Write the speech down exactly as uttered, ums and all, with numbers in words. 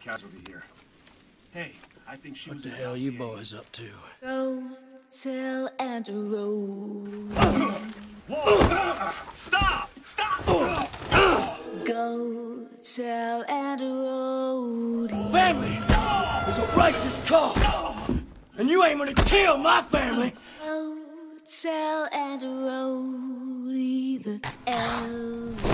casualty here. Hey, I think she What was the a hell you dossier. boys up to? Go tell Andrew Road. Whoa! Stop! Stop! Go tell Andrew Road. Family is a righteous cause, and you ain't gonna kill my family. Go tell Andrew Road. The L